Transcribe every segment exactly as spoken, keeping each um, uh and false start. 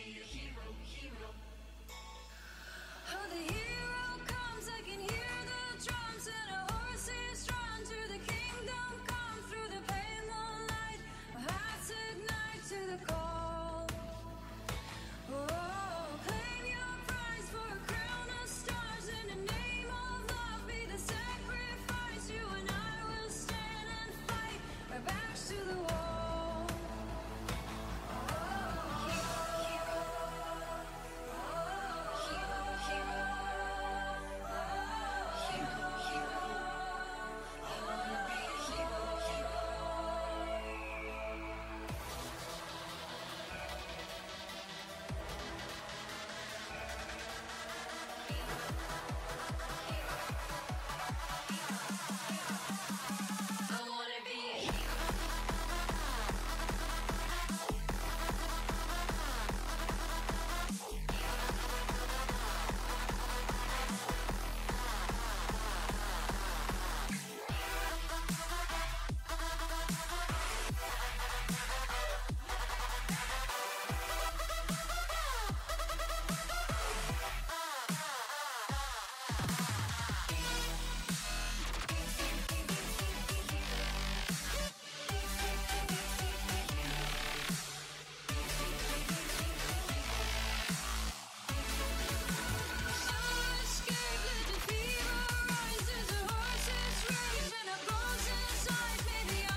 be a hero, hero. Oh, the hero comes, I can hear the drums, and a horse is drawn to the kingdom come. Through the pale moonlight, hearts ignite to the call. Oh, claim your prize for a crown of stars. In the name of love, be the sacrifice. You and I will stand and fight, our backs to the wall.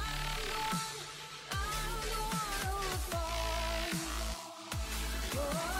Oh